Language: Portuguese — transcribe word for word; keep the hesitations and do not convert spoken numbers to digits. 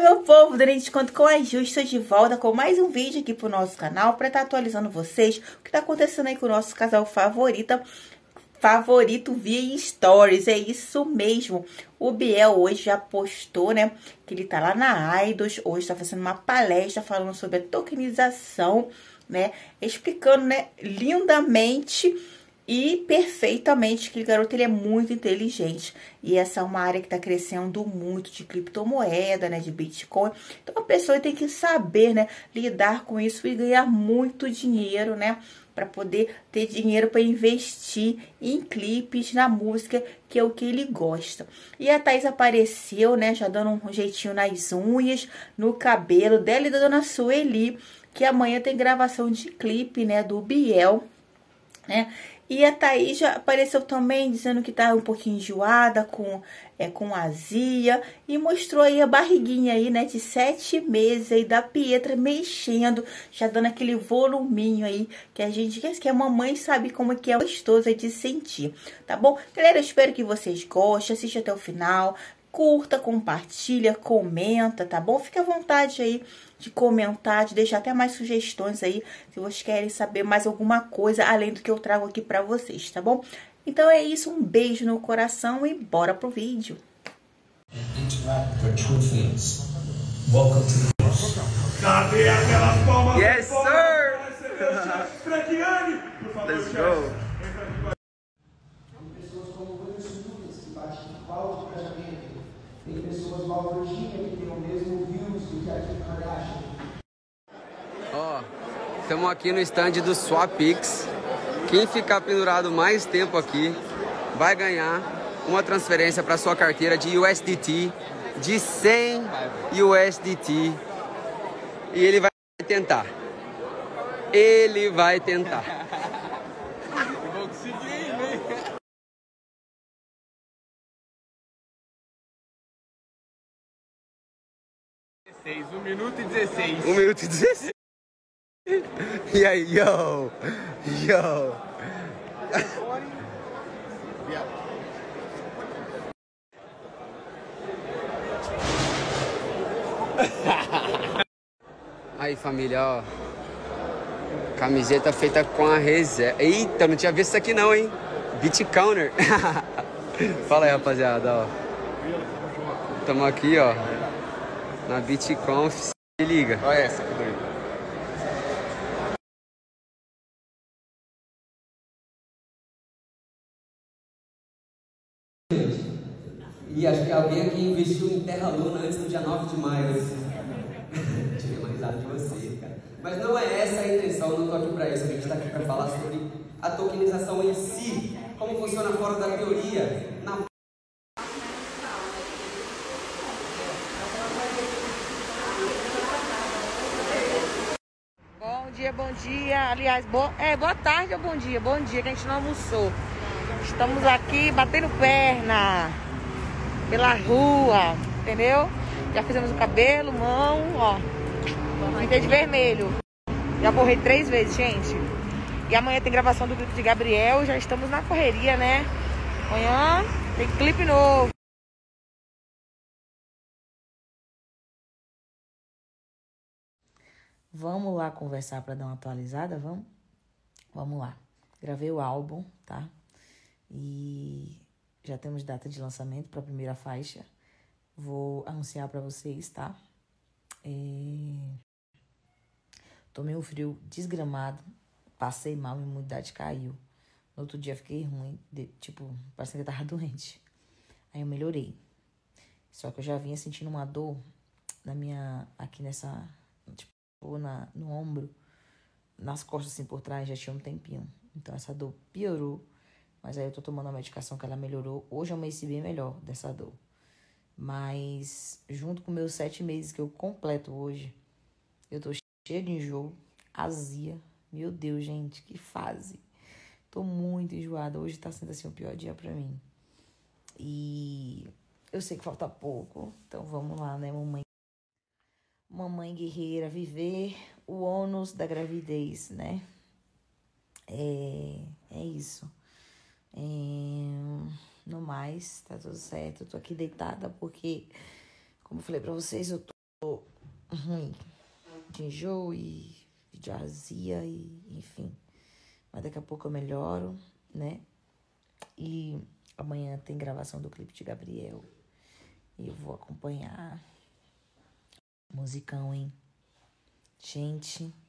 meu povo, Dani Desconto com a Ju, estou de volta com mais um vídeo aqui pro nosso canal para estar atualizando vocês o que tá acontecendo aí com o nosso casal favorita, favorito via stories. É isso mesmo, o Biel hoje já postou, né, que ele tá lá na Eidos, hoje tá fazendo uma palestra falando sobre a tokenização, né, explicando, né, lindamente e perfeitamente que o garoto ele é muito inteligente. E essa é uma área que está crescendo muito de criptomoeda, né, de Bitcoin. Então a pessoa tem que saber, né, lidar com isso e ganhar muito dinheiro, né, para poder ter dinheiro para investir em clipes, na música, que é o que ele gosta. E a Thaís apareceu, né, já dando um jeitinho nas unhas, no cabelo dela e da dona Sueli, que amanhã tem gravação de clipe, né, do Biel, né? E a Thaís já apareceu também dizendo que tá um pouquinho enjoada, com, é, com azia. E mostrou aí a barriguinha aí, né, de sete meses aí da Pietra mexendo, já dando aquele voluminho aí, que a gente quer, que a mamãe sabe como é que é gostoso aí de sentir, tá bom? Galera, eu espero que vocês gostem, assistam até o final. Curta, compartilha, comenta, tá bom? Fique à vontade aí de comentar, de deixar até mais sugestões aí, se vocês querem saber mais alguma coisa, além do que eu trago aqui pra vocês, tá bom? Então é isso, um beijo no coração e bora pro vídeo. Yes, sir! Let's go! Tem pessoas malvadinhas que tem o mesmo views do que a Kim Kardashian. Ó, estamos aqui no stand do Swapix. Quem ficar pendurado mais tempo aqui vai ganhar uma transferência para sua carteira de U S D T de cem U S D T. E ele vai tentar. Ele vai tentar. Eu vou conseguir, né? um minuto e dezesseis. um minuto e dezesseis. E aí, yo! Yo! Aí, família, ó. Camiseta feita com a reserva. Eita, não tinha visto isso aqui não, hein? Beat Counter. Fala aí, rapaziada, ó. Tamo aqui, ó. Na BitConf, se liga. Olha essa, que doido. E acho que alguém aqui investiu em Terra Luna antes do dia nove de maio. Tive uma risada de você, cara. Mas não é essa a intenção, não tô aqui pra isso. A gente tá aqui pra falar sobre a tokenização em si. Como funciona fora da teoria. Na Bom dia, bom dia. Aliás, bo... é, boa tarde ou bom dia? Bom dia, que a gente não almoçou. Estamos aqui batendo perna pela rua, entendeu? Já fizemos o cabelo, mão, ó. Pintei de vermelho. Já borrei três vezes, gente. E amanhã tem gravação do clipe de Gabriel. Já estamos na correria, né? Amanhã tem clipe novo. Vamos lá conversar para dar uma atualizada, vamos? Vamos lá. Gravei o álbum, tá? E já temos data de lançamento para a primeira faixa. Vou anunciar para vocês, tá? É... Tomei um frio desgramado, passei mal, minha imunidade caiu. No outro dia fiquei ruim, de... tipo, parecia que eu tava doente. Aí eu melhorei. Só que eu já vinha sentindo uma dor na minha, aqui nessa, tipo, Na, no ombro, nas costas assim por trás, já tinha um tempinho. Então essa dor piorou, mas aí eu tô tomando a medicação que ela melhorou. Hoje eu amanheci bem melhor dessa dor. Mas junto com meus sete meses que eu completo hoje, eu tô cheia de enjoo, azia. Meu Deus, gente, que fase. Tô muito enjoada. Hoje tá sendo assim o pior dia pra mim. E eu sei que falta pouco, então vamos lá, né, mamãe? Mamãe guerreira, viver o ônus da gravidez, né? É, é isso. É, no mais, tá tudo certo. Eu tô aqui deitada porque, como eu falei pra vocês, eu tô Tô ruim de enjoo e de azia e enfim. Mas daqui a pouco eu melhoro, né? E amanhã tem gravação do clipe de Gabriel. E eu vou acompanhar. Musicão, hein? Gente,